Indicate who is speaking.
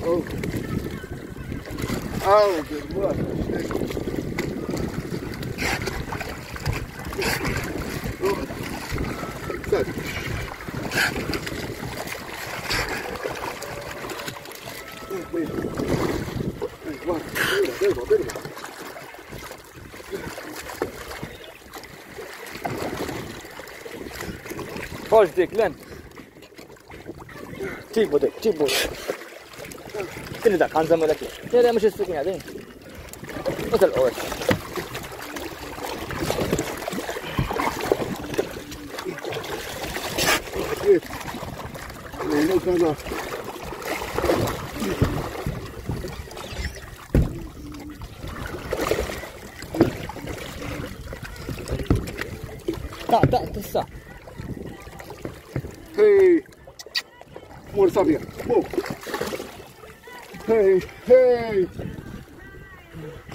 Speaker 1: Oh. Oh, good work. Good.
Speaker 2: Forge dik, Len. Tipo dik, tipo. Tini dak, għanżammu dak. Jere mux istikin għadin. U tal-qor. Ta' tissa.
Speaker 1: Hey, more sabia. Hey, hey.